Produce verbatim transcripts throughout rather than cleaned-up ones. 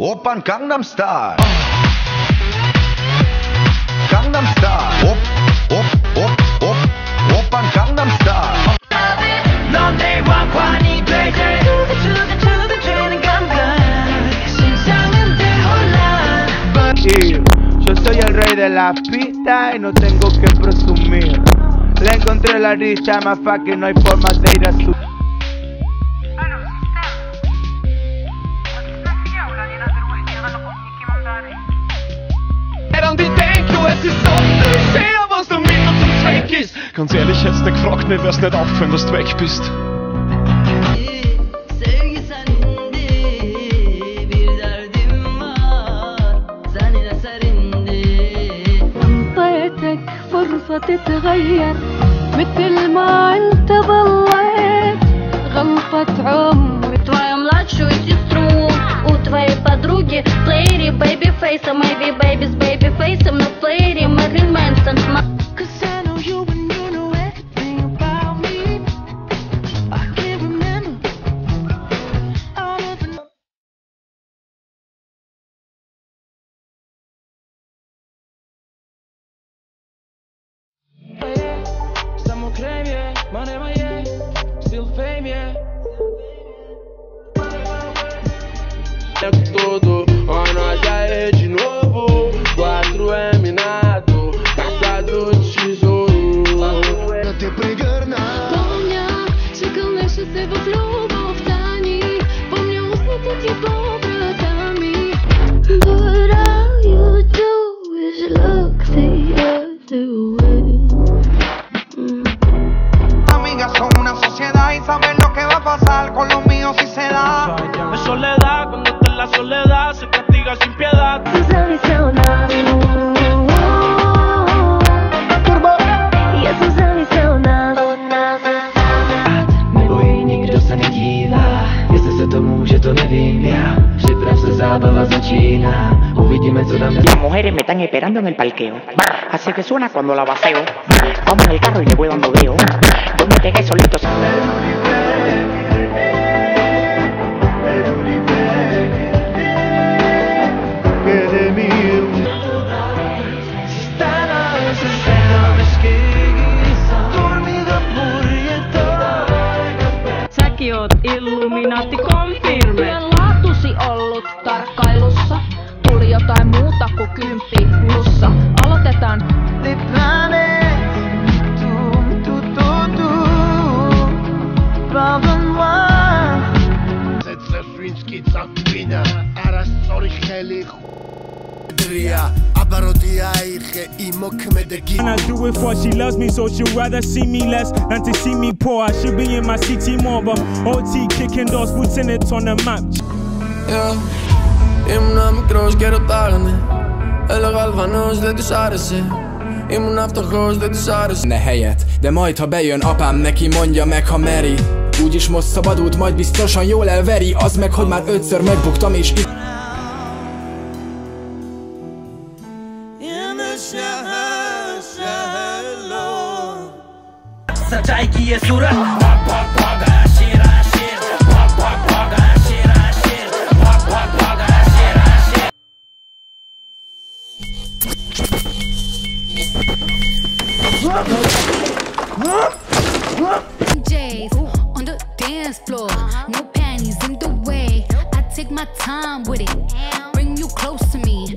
오빤 강남스타일 강남스타일 옵옵옵옵 오빤 강남스타일 넌 내 왕관이 되지 두근두근두근되는 감각 신상은 대혼란. Yo soy el rey de la pista y no tengo que presumir. Le encontré la dicha más fácil, no hay forma de ir a su... Ganz ehrlich, hättest du gefragt, mir wär's nicht aufgefallen, dass du weg bist. فرصة تتغير مثل ما انت ضليت غلطة عمري. Твою младшую сестру у твоей подруги в плеере бэйби фейсом, maybe baby с бэйби фейсом, но в плеере Мэрилин Мэнсон. Creme, yeah, money, my yeah, still fame, yeah. Todo ano já é de novo, quatro é minado, caçado de tesouro. Não te пригърна. Помня, че кълнеше се в любовта ни, помня устните ти по врата ми. But all you do is look the other way. Son una sociedad y saben lo que va a pasar con los míos si se da. Es soledad, cuando está en la soledad se castiga sin piedad. Nebo nikdo se nedívá, jestli se to může, to nevím já. Připrav se, zábava začíná, uvidíme, co dáme. Las mujeres me están esperando en el parqueo, así que suena cuando la vaceo. Vamos en el carro y le voy dando veo. Yo me pegué solito. Säkin oot Illuminati confirme. Työn laatusi ollut tarkkailussa. Tuli jotain muuta kuin kymppi plussa. Aloitetaan. And I do it for she loves me, so she'd rather see me less than to see me poor. I should be in my city more, but O T kicking doors, putting it on the map. Yeah, ήμουν μικρός και ρωτάγανε, έλεγα Αλβανός δεν τους άρεσε. Ήμουν αυτοχός δεν τους άρεσε. Ne helyet, de majd ha bejön apám, neki mondja meg, ha meri. Úgyis most szabadult, majd biztosan jól elveri. Az meg, hogy már ötször megbuktam és itt. J's on the dance floor, no panties in the way. I take my time with it, bring you close to me.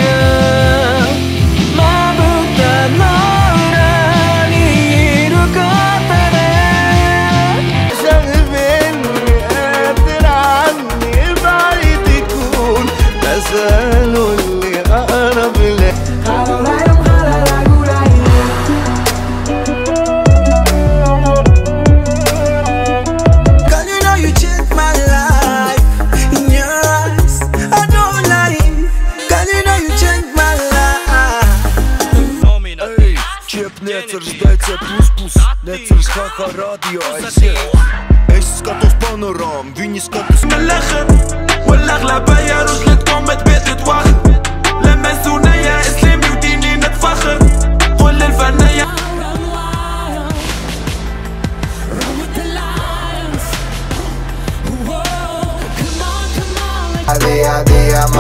راديو عزيز ايش سكاتوس بانورام فيني سكاتوس من الاخر والاغلبيه يا رجلتكم بتبات واخد لما سونية اسلامي وديني نتفخر كل الفنيه Día a día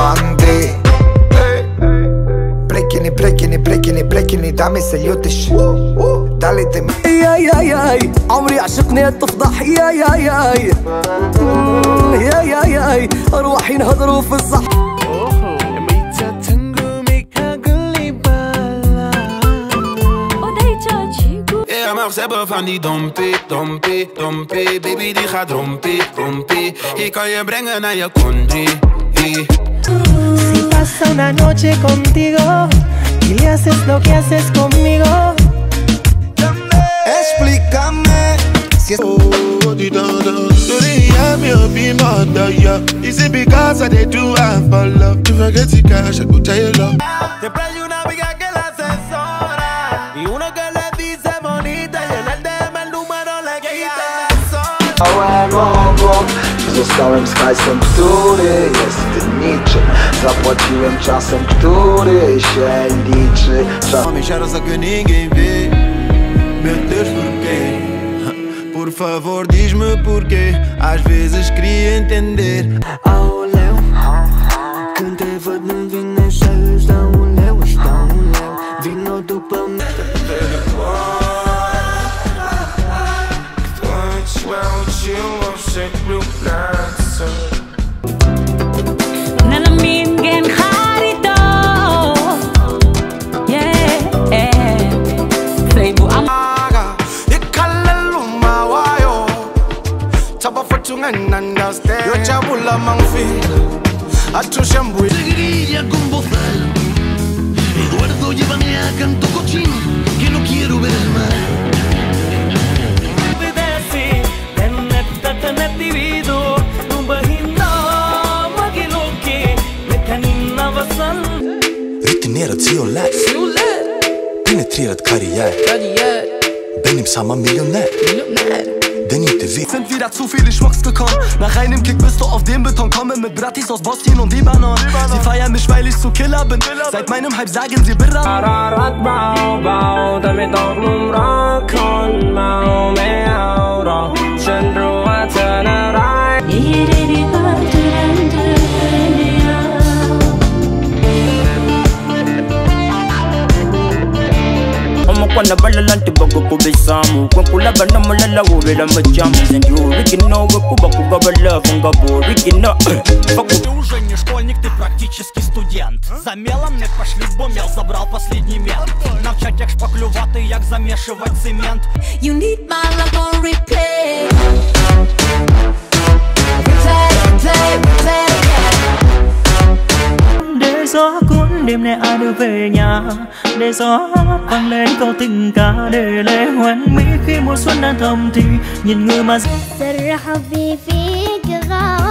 شكلني دعمي سيوتش دالي دمي يا يا يا عمري عشقني تفضح يا يا يا يا يا يا أرواحي نهضروا في الصح Ja, mag ze hebben van die dompie, dompie, dompie. Baby die gaat rompie, rompie. Ik kan je brengen naar je country. Si pasa una noche contigo y le haces lo que haces conmigo. Explícame si es Today I'm your mother, yeah. Is it because I did do I for love? If I get the cash, I go tell you love. Siempre hay una amiga que la asesora y uno que le dice bonita y en el D M el número le quita Całego zostałem z hajsem, który jest niczym. Zapłaciłem czasem, który się liczy. Homem, já não que ninguém vê. Meu Deus, porquê? Por favor, diz-me porquê. Às vezes queria entender. Ao léu, când te văd nu vine să își dau un leu, își dau un leu. Vino după mine. نلمين خارطة سيبو Aga, ikalelu mawayo Taba fortungen understand Yo chabula mangfil Atushambu Seguiría con bozal Eduardo, llévame a Canto Cochín Que no quiero ver el mar Rutinerad violet Penetrerad karriär Bin im samma Millionär Denn inte wir Sind wieder zu viele Schmucks gekommen. Nach einem Kick bist du auf dem Beton. Komme mit Bratis aus Bosnien und Libanon. Sie feiern mich, weil ich so Killer bin. Seit meinem Hype sagen sie Birra. Kwana balalanti bago kubisamu Kwa kula bana malala wubela majamu Zengi original wakuba kugabala Фунгабо оригинал Ты уже не школьник, ты практически студент. За мелом не пошли, бо мел забрал последний мент. Навчать як шпаклювати, як замішувати цемент. You need my love on replay Replay, replay, replay Để gió cuốn đêm nay ai đưa về nhà. Để gió vang lên câu tình ca. Để lệ hoen mỹ khi mùa xuân đang thầm thì nhìn người mà سر حبي فيك غار